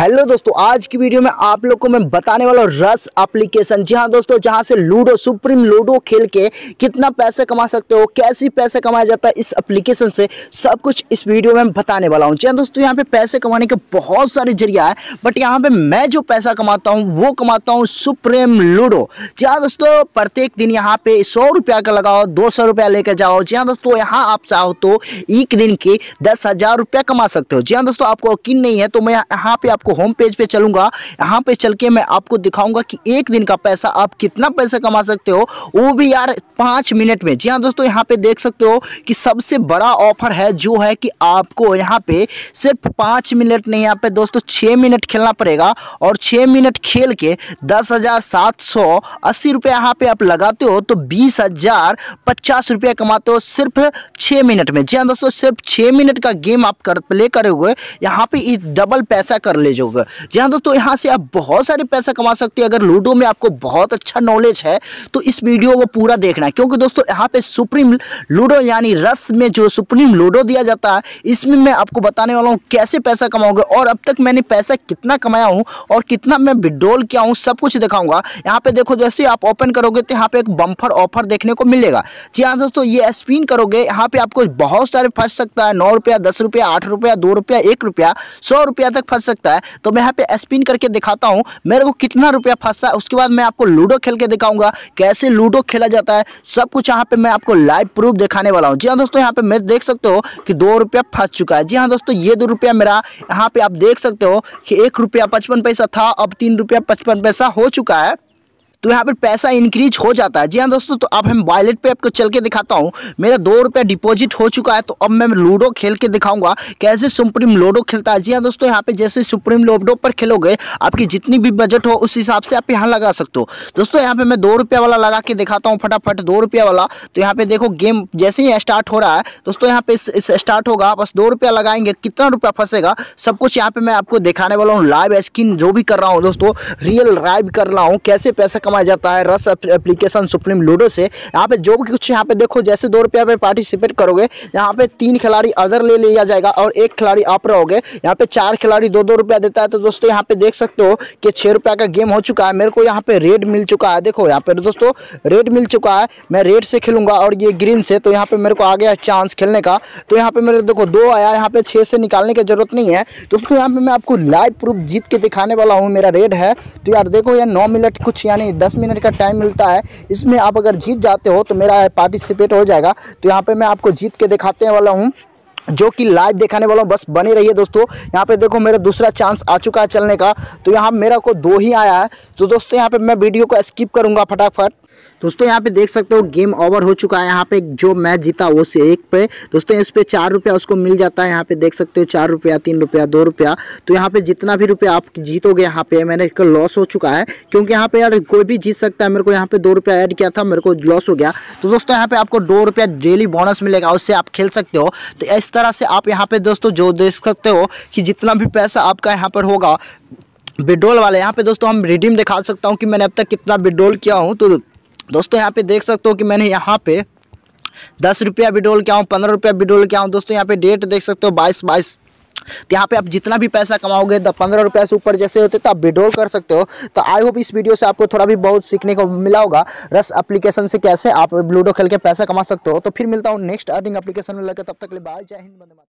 Hello दोस्तों, आज की वीडियो में आप लोग को मैं बताने वाला हूँ रस एप्लीकेशन। जी हाँ दोस्तों, जहां से लूडो सुप्रीम लूडो खेल के कितना पैसे कमा सकते हो, कैसे पैसे कमाया जाता है इस एप्लीकेशन से, सब कुछ इस वीडियो में बताने वाला हूँ। जी हाँ दोस्तों, यहाँ पे पैसे कमाने के बहुत सारे जरिया है, बट यहाँ पे मैं जो पैसा कमाता हूँ वो कमाता हूँ सुप्रीम लूडो। जी हाँ दोस्तों, प्रत्येक दिन यहाँ पे 100 रुपया का लगाओ, 200 रुपया लेकर जाओ। जी हाँ दोस्तों, यहाँ आप चाहो तो एक दिन के 10,000 रुपया कमा सकते हो। जी हाँ दोस्तों, आपको यकीन नहीं है तो मैं यहाँ पे आपको होम पेज पे चलूंगा, यहाँ पे चल के मैं आपको दिखाऊंगा कि एक दिन का पैसा आप कितना पैसा कमा सकते हो, वो भी यार 5 मिनट में। जी हाँ दोस्तों, यहाँ पे देख सकते हो कि सबसे बड़ा ऑफर है जो है कि आपको यहाँ पे सिर्फ 5 मिनट नहीं, यहाँ पे दोस्तों 6 मिनट खेलना पड़ेगा और 6 मिनट खेल के 10,780 रुपये यहाँ पे आप लगाते हो तो 20,050 रुपये कमाते हो सिर्फ 6 मिनट में। जी हाँ दोस्तों, सिर्फ 6 मिनट का गेम आप प्ले करोगे, यहाँ पे डबल पैसा कर ले जाओगे। जी हाँ दोस्तों, यहाँ से आप बहुत सारे पैसा कमा सकते हैं। अगर लूडो में आपको बहुत अच्छा नॉलेज है तो इस वीडियो को पूरा देखना है, क्योंकि दोस्तों यहाँ पे सुप्रीम लूडो यानी रस में जो सुप्रीम लूडो दिया जाता है, इसमें मैं आपको बताने वाला हूँ कैसे पैसा कमाओगे और अब तक मैंने पैसा कितना कमाया हूँ और कितना मैं विड्रॉल किया हूँ, सब कुछ दिखाऊंगा। यहाँ पे देखो, जैसे आप ओपन करोगे तो यहाँ पे एक बम्पर ऑफर देखने को मिलेगा। जी हाँ दोस्तों, ये स्पिन करोगे, यहाँ पे आपको बहुत सारे फंस सकता है। 9 रुपया, 10 रुपया, 8 रुपया, 2 रुपया, 1 रुपया, 100 रुपया तक फंस सकता है। तो मैं यहाँ पे स्पिन करके दिखाता हूँ मेरे को कितना रुपया फंसता है। उसके बाद मैं आपको लूडो खेल के दिखाऊंगा कैसे लूडो खेला जाता है, सब कुछ यहाँ पे मैं आपको लाइव प्रूफ दिखाने वाला हूँ। जी हाँ दोस्तों, यहाँ पे मैं देख सकते हो कि 2 रुपया फंस चुका है। जी हाँ दोस्तों, ये 2 रुपया मेरा यहाँ पे आप देख सकते हो कि 1 रुपया 55 पैसा था, अब 3 रुपया 55 पैसा हो चुका है। तो यहाँ पे पैसा इंक्रीज हो जाता है। जी हाँ दोस्तों, तो अब हम वॉलेट पे आपको चल के दिखाता हूँ। मेरा 2 रुपया डिपॉजिट हो चुका है, तो अब मैं लूडो खेल के दिखाऊंगा कैसे सुप्रीम लूडो खेलता है। जी हाँ दोस्तों, यहाँ पे जैसे सुप्रीम लूडो पर खेलोगे, आपकी जितनी भी बजट हो उस हिसाब से आप यहाँ लगा सकते हो। दोस्तों यहाँ पे मैं 2 रुपया वाला लगा के दिखाता हूँ फटाफट, 2 रुपया वाला। तो यहाँ पे देखो, गेम जैसे ही स्टार्ट हो रहा है दोस्तों, यहाँ पे इस स्टार्ट होगा, बस 2 रुपया लगाएंगे, कितना रुपया फंसेगा सब कुछ यहाँ पे मैं आपको दिखाने वाला हूँ। लाइव स्क्रीन जो भी कर रहा हूँ दोस्तों, रियल लाइव कर रहा हूँ कैसे पैसा कमाया जाता है रस एप्लीकेशन सुप्रीम लूडो से। यहाँ पे जो भी कुछ यहाँ पे देखो, जैसे 2 रुपया पे पार्टिसिपेट करोगे, यहाँ पे 3 खिलाड़ी अदर ले लिया जाएगा और 1 खिलाड़ी आप रहोगे। यहाँ पे 4 खिलाड़ी 2-2 रुपया देता है। तो दोस्तों यहाँ पे देख सकते हो कि 6 रुपया का गेम हो चुका है। मेरे को यहाँ पे रेड मिल चुका है, देखो यहाँ पे दोस्तों रेड मिल चुका है। मैं रेड से खेलूंगा और ये ग्रीन से, तो यहाँ पे मेरे को आ गया चांस खेलने का। तो यहाँ पे मेरे देखो 2 आया, यहाँ पे 6 से निकालने की जरूरत नहीं है दोस्तों। यहाँ पे मैं आपको लाइव प्रूफ जीत के दिखाने वाला हूँ। मेरा रेड है, तो यार देखो यार 9 मिनट कुछ यानी 10 मिनट का टाइम मिलता है। इसमें आप अगर जीत जाते हो तो मेरा पार्टिसिपेट हो जाएगा। तो यहाँ पे मैं आपको जीत के दिखाने वाला हूँ, जो कि लाइव दिखाने वाला हूँ, बस बने रहिए दोस्तों। यहाँ पे देखो मेरा दूसरा चांस आ चुका है चलने का, तो यहाँ मेरा को 2 ही आया है। तो दोस्तों यहाँ पे मैं वीडियो को स्किप करूँगा फटाफट। दोस्तों यहाँ पे देख सकते हो गेम ओवर हो चुका है। यहाँ पे जो मैच जीता वो से 1 पे दोस्तों, इस पे 4 रुपया उसको मिल जाता है। यहाँ पे देख सकते हो 4 रुपया, 3 रुपया, 2 रुपया। तो यहाँ पे जितना भी रुपया आप जीतोगे, यहाँ पे मैंने लॉस हो चुका है, क्योंकि यहाँ पे यार कोई भी जीत सकता है। मेरे को यहाँ पे 2 रुपया ऐड किया था, मेरे को लॉस हो गया। तो दोस्तों यहाँ पे आपको 2 रुपया डेली बोनस मिलेगा, उससे आप खेल सकते हो। तो इस तरह से आप यहाँ पे दोस्तों जो देख सकते हो कि जितना भी पैसा आपका यहाँ पर होगा विड्रॉल वाले, यहाँ पे दोस्तों हम रिडीम दिखा सकता हूँ कि मैंने अब तक कितना विड्रॉल किया हूँ। तो दोस्तों यहाँ पे देख सकते हो कि मैंने यहाँ पे 10 रुपया विड्रॉल किया हूँ, 15 रुपया विड्रॉल किया हूँ। दोस्तों यहाँ पे डेट देख सकते हो 22। तो यहाँ पे आप जितना भी पैसा कमाओगे 15 रुपया से ऊपर जैसे होते तो आप विड्रॉल कर सकते हो। तो आई होप इस वीडियो से आपको थोड़ा भी बहुत सीखने को मिला होगा रस एप्लीकेशन से कैसे आप लूडो खेल के पैसा कमा सकते हो। तो फिर मिलता हूँ नेक्स्ट अर्निंग एप्लीकेशन में लेकर, तब तक के लिए बाय, जय हिंद, वंदे मातरम।